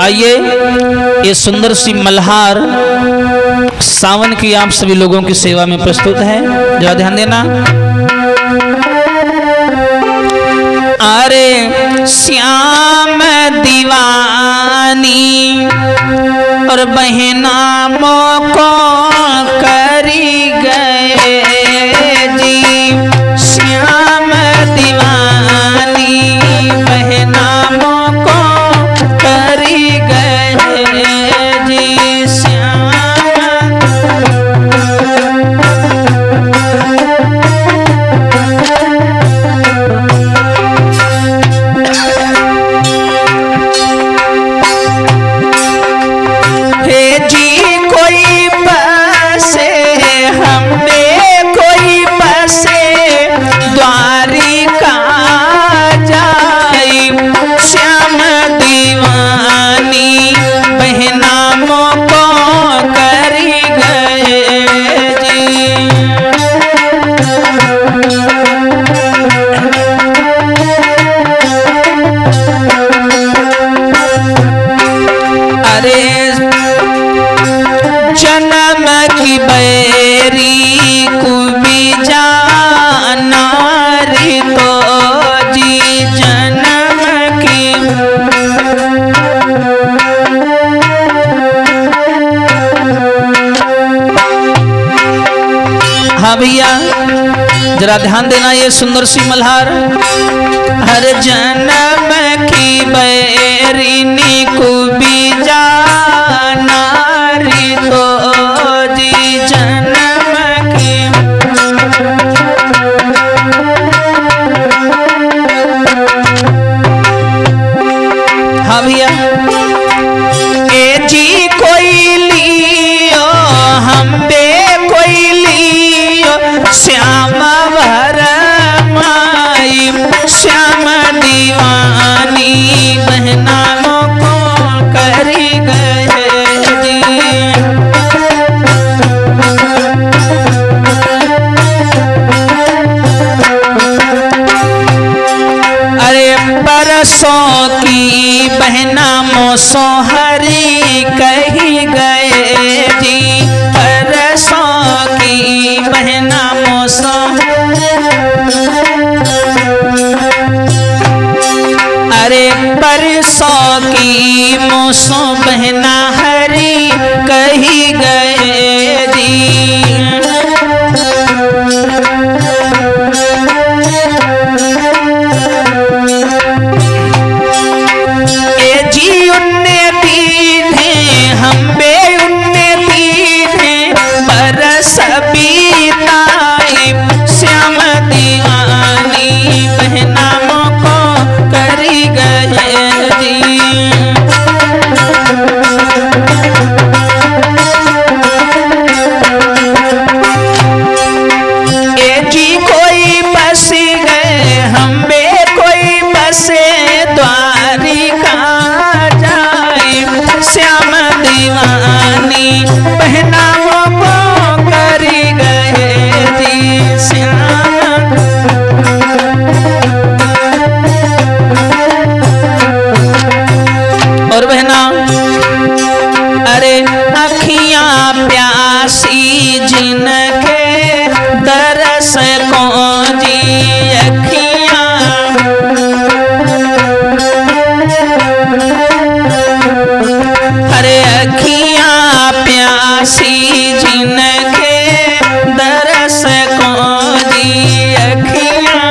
आइए ये सुंदर सी मल्हार सावन की आप सभी लोगों की सेवा में प्रस्तुत है, जरा ध्यान देना। अरे श्याम दीवानी और बहना मोको करी गए जी, श्याम दीवानी बहना मोको करी गए जी, श्याम। हाँ भैया जरा ध्यान देना, ये सुंदर सी मल्हार। हर जन्म की बैरिनी को बीजा नारी तो जी जन्म की। हाँ भैया ए जी कोई लियो हम बे कोई लियो, श्याम भर माई श्याम दीवानी बहना को करी गए जी। अरे परसों की बहना मोसो हरी कही गए जी, परसों की बहना मोसो। अरे परसों की मोसो बहना हरी कही गए जी। ए जी उन्ने दीने हम बे उन्ने दीने बरस बीताई श्याम दीवानी बहना मोको करी गए जी। ए जी कोई बस गए हम बे कोई बसे द्वारिका जाए, श्याम दीवानी बहना मोको करी गए जी, श्याम। और बहना अरे अखियां प्यासी जिनके दरस को जी, अखियां अरे अखियां प्यासी जिनके दरस को जी, अखियां।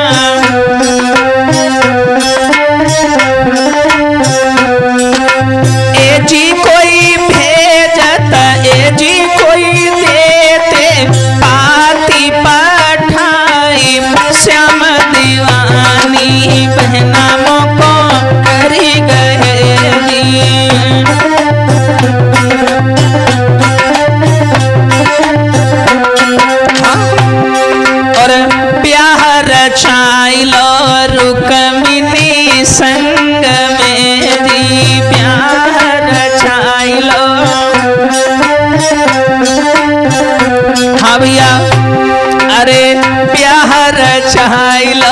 ए जी कोई भेजता ए जी कोई देते पाती पठाई श्याम दीवानी बहना मोको करी गए जी। और प्यार छाइलो रुकमिनी संग में जी, प्यार छाइलो। हाँ भैया अरे प्यार छाइलो